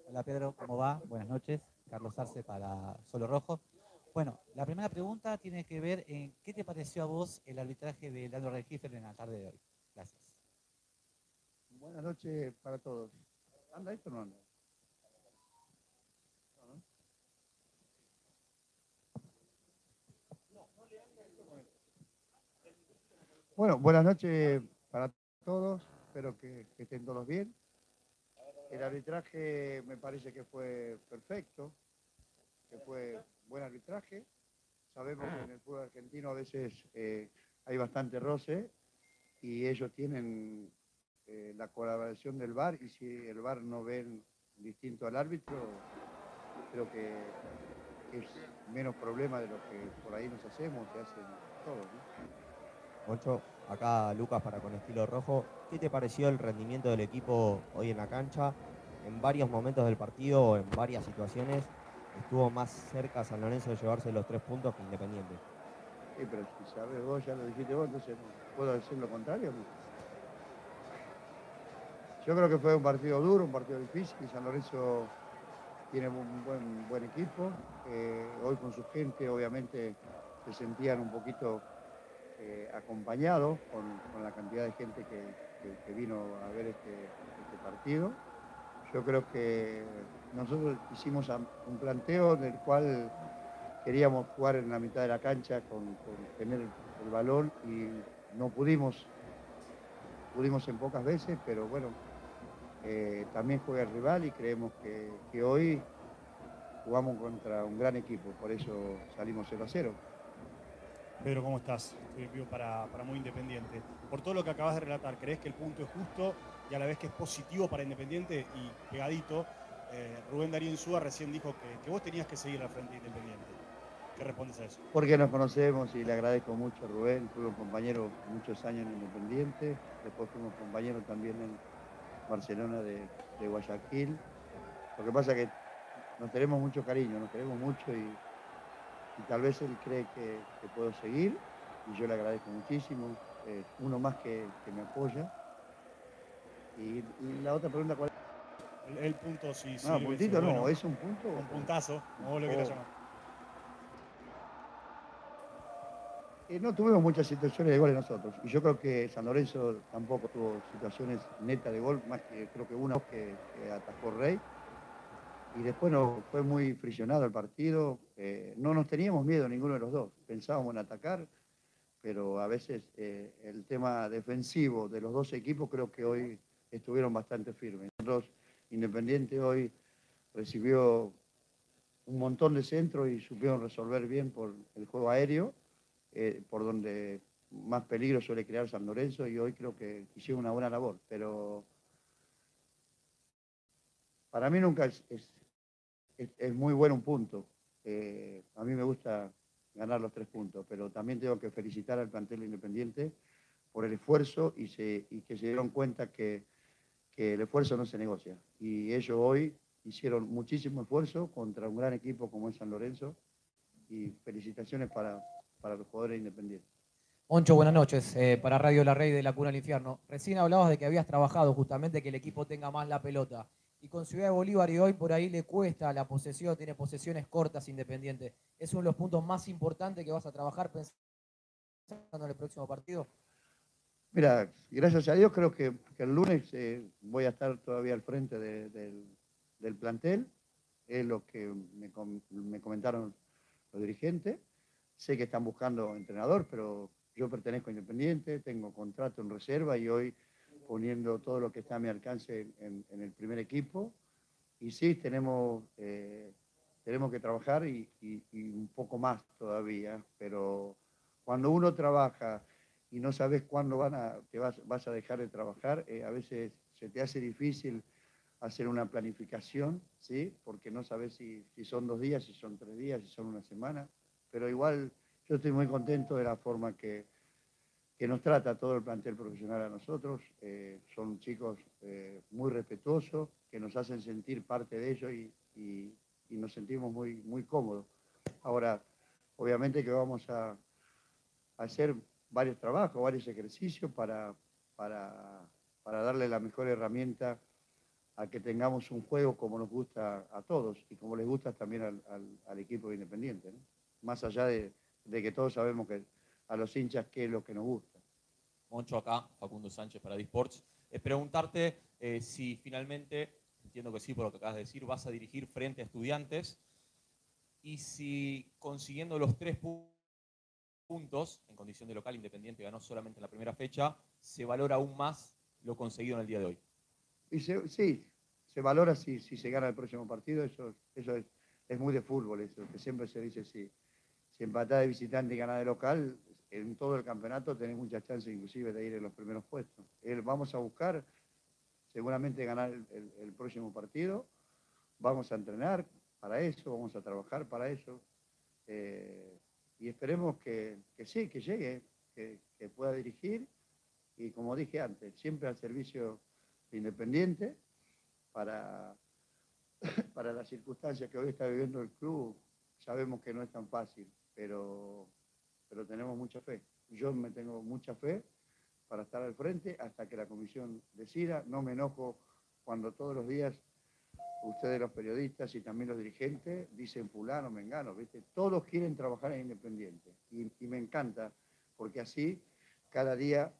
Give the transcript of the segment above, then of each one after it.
Hola Pedro, ¿cómo va? Buenas noches. Carlos Arce para Solo Rojo. Bueno, la primera pregunta tiene que ver en qué te pareció a vos el arbitraje de Leandro Regífer en la tarde de hoy. Gracias. Buenas noches para todos. ¿Anda esto o no anda? No, ¿no? Bueno, buenas noches para todos. Espero que estén todos bien. El arbitraje me parece que fue perfecto, que fue buen arbitraje. Sabemos que en el fútbol argentino a veces hay bastante roce y ellos tienen la colaboración del VAR y si el VAR no ven distinto al árbitro, creo que es menos problema de lo que por ahí nos hacemos, se hacen todos, ¿no? Moncho, acá Lucas para Con Estilo Rojo. ¿Qué te pareció el rendimiento del equipo hoy en la cancha? En varios momentos del partido, o en varias situaciones, estuvo más cerca San Lorenzo de llevarse los 3 puntos que Independiente. Sí, pero si sabes vos, ya lo dijiste vos, entonces no puedo decir lo contrario. ¿No? Yo creo que fue un partido duro, un partido difícil. San Lorenzo tiene un buen equipo. Hoy con su gente, obviamente, se sentían un poquito acompañados con la cantidad de gente que vino a ver este partido. Yo creo que nosotros hicimos un planteo en el cual queríamos jugar en la mitad de la cancha con tener el balón y no pudimos en pocas veces, pero bueno, también juega el rival y creemos que hoy jugamos contra un gran equipo, por eso salimos 0-0. Pedro, ¿cómo estás? Estoy en vivo para Muy Independiente. Por todo lo que acabas de relatar, ¿crees que el punto es justo y a la vez que es positivo para Independiente? Y pegadito, Rubén Darío Insúa recién dijo que vos tenías que seguir al frente de Independiente. ¿Qué respondes a eso? Porque nos conocemos y le agradezco mucho a Rubén, fuimos compañeros muchos años en Independiente, después fuimos compañeros también en Barcelona de Guayaquil. Lo que pasa es que nos tenemos mucho cariño, nos queremos mucho y tal vez él cree que puedo seguir y yo le agradezco muchísimo. Uno más que me apoya. Y la otra pregunta, ¿cuál es? El punto, si No, sirve, si es puntito no, bueno. es un punto Un puntazo, como vos lo quieras o llamar. no tuvimos muchas situaciones de goles nosotros. Y yo creo que San Lorenzo tampoco tuvo situaciones netas de gol, más que creo que una que atajó Rey. Y después no, fue muy friccionado el partido. No nos teníamos miedo ninguno de los dos. Pensábamos en atacar, pero a veces el tema defensivo de los dos equipos creo que hoy estuvieron bastante firmes. Nosotros, Independiente hoy recibió un montón de centros y supieron resolver bien por el juego aéreo, por donde más peligro suele crear San Lorenzo y hoy creo que hicieron una buena labor. Pero para mí nunca es muy bueno un punto. A mí me gusta ganar los 3 puntos, pero también tengo que felicitar al plantel Independiente por el esfuerzo y que se dieron cuenta que el esfuerzo no se negocia. Y ellos hoy hicieron muchísimo esfuerzo contra un gran equipo como es San Lorenzo y felicitaciones para los jugadores independientes. Moncho, buenas noches. Para Radio La Rey de la Cuna al Infierno. Recién hablabas de que habías trabajado justamente que el equipo tenga más la pelota. Y con Ciudad de Bolívar y hoy por ahí le cuesta la posesión, tiene posesiones cortas Independiente. ¿Es uno de los puntos más importantes que vas a trabajar pensando en el próximo partido? Mira, gracias a Dios creo que el lunes voy a estar todavía al frente del plantel. Es lo que me comentaron los dirigentes. Sé que están buscando entrenador, pero yo pertenezco a Independiente, tengo contrato en reserva y hoy poniendo todo lo que está a mi alcance en el primer equipo. Y sí, tenemos que trabajar y un poco más todavía, pero cuando uno trabaja y no sabes cuándo vas a dejar de trabajar, a veces se te hace difícil hacer una planificación, ¿sí? Porque no sabes si son 2 días, si son 3 días, si son una semana, pero igual yo estoy muy contento de la forma que nos trata todo el plantel profesional a nosotros. Son chicos muy respetuosos, que nos hacen sentir parte de ellos y nos sentimos muy cómodos. Ahora, obviamente que vamos a hacer varios trabajos, varios ejercicios para darle la mejor herramienta a que tengamos un juego como nos gusta a todos y como les gusta también al equipo de Independiente, ¿no? Más allá de que todos sabemos que a los hinchas qué es lo que nos gusta. Moncho, acá, Facundo Sánchez para Disports. Preguntarte si finalmente, entiendo que sí por lo que acabas de decir, vas a dirigir frente a Estudiantes y si consiguiendo los 3 puntos en condición de local, Independiente ganó solamente en la primera fecha, se valora aún más lo conseguido en el día de hoy. Y sí, se valora si se gana el próximo partido, eso es muy de fútbol, eso, que siempre se dice si empatás de visitante y ganás de local, en todo el campeonato tenés muchas chances inclusive de ir en los primeros puestos. Vamos a buscar seguramente ganar el próximo partido, vamos a entrenar para eso, vamos a trabajar para eso, y esperemos que sí, que llegue, que pueda dirigir, y como dije antes, siempre al servicio de Independiente, para las circunstancias que hoy está viviendo el club, sabemos que no es tan fácil, pero tenemos mucha fe. Yo me tengo mucha fe para estar al frente hasta que la comisión decida. No me enojo cuando todos los días ustedes los periodistas y también los dirigentes dicen fulano, mengano, ¿viste? Todos quieren trabajar en Independiente y me encanta porque así cada día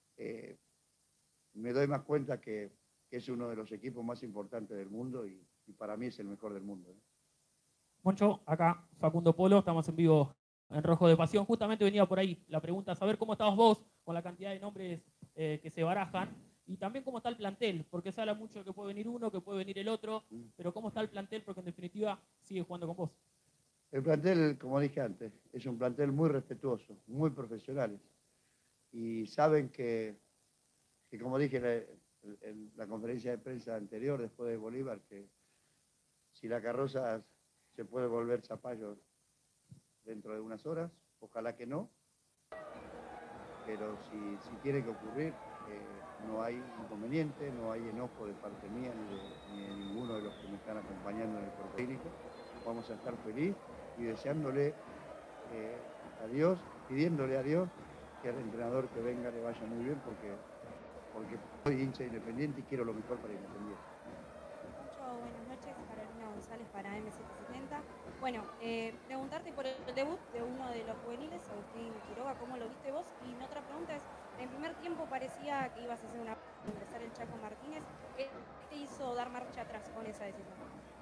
me doy más cuenta que es uno de los equipos más importantes del mundo y para mí es el mejor del mundo, ¿eh? Moncho, acá Facundo Polo, estamos en vivo en Rojo de Pasión. Justamente venía por ahí la pregunta, saber cómo estabas vos con la cantidad de nombres que se barajan y también cómo está el plantel, porque se habla mucho de que puede venir uno, que puede venir el otro, pero cómo está el plantel, porque en definitiva sigue jugando con vos. El plantel, como dije antes, es un plantel muy respetuoso, muy profesionales y saben que como dije en la conferencia de prensa anterior, después de Bolívar, que si la carroza se puede volver zapallo dentro de unas horas, ojalá que no, pero si tiene que ocurrir, no hay inconveniente, no hay enojo de parte mía ni de ninguno de los que me están acompañando en el cuerpo técnico. Vamos a estar felices y deseándole a Dios, pidiéndole a Dios que al entrenador que venga le vaya muy bien porque soy hincha Independiente y quiero lo mejor para Independiente. Buenas noches, Carolina González para M770. Bueno, preguntarte por el debut de uno de los juveniles, Agustín Quiroga, ¿cómo lo viste vos? Y mi otra pregunta es, en primer tiempo parecía que ibas a hacer ingresar el Chaco Martínez. ¿Qué te hizo dar marcha atrás con esa decisión?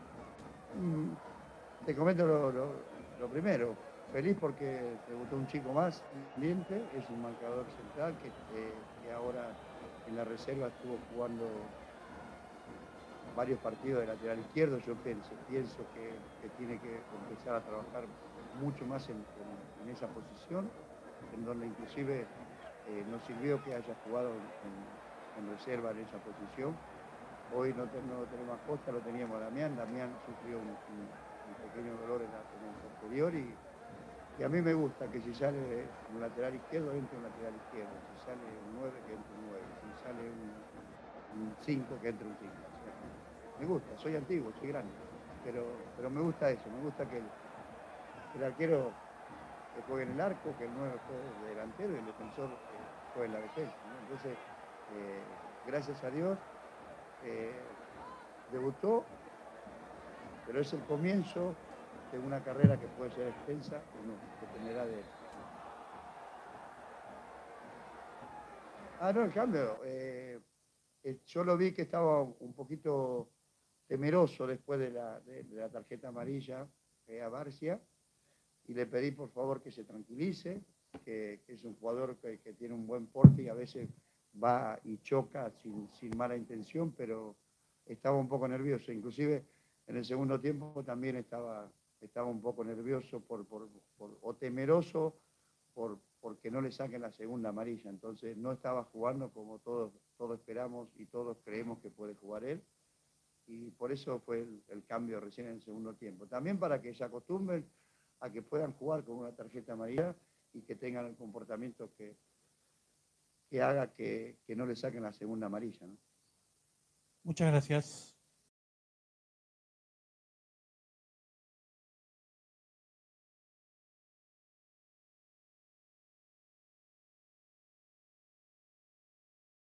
Te comento lo primero. Feliz porque debutó un chico más, Independiente, es un marcador central que ahora en la reserva estuvo jugando varios partidos de lateral izquierdo. Yo pienso que tiene que empezar a trabajar mucho más en esa posición, en donde inclusive nos sirvió que haya jugado en reserva en esa posición. Hoy no tenemos a Costa, lo teníamos a Damián. Damián sufrió un pequeño dolor en el posterior y a mí me gusta que si sale un lateral izquierdo, entre un lateral izquierdo. Si sale un 9, que entre un 9. Si sale un 5, que entre un 5. O sea, me gusta, soy antiguo, soy grande, pero me gusta eso, me gusta que el arquero que juegue en el arco, que el 9 juegue de delantero y el defensor juegue en la defensa, ¿no? Entonces, gracias a Dios, debutó, pero es el comienzo de una carrera que puede ser extensa o no, dependerá de él. No, el cambio. Yo lo vi que estaba un poquito temeroso después de la tarjeta amarilla a Barcia y le pedí por favor que se tranquilice, que es un jugador que tiene un buen porte y a veces va y choca sin mala intención, pero estaba un poco nervioso. Inclusive en el segundo tiempo también estaba un poco nervioso o temeroso porque no le saquen la segunda amarilla. Entonces no estaba jugando como todos esperamos y todos creemos que puede jugar él. Y por eso fue el cambio recién en el segundo tiempo. También para que se acostumbren a que puedan jugar con una tarjeta amarilla y que tengan el comportamiento que haga que no le saquen la segunda amarilla, ¿no? Muchas gracias.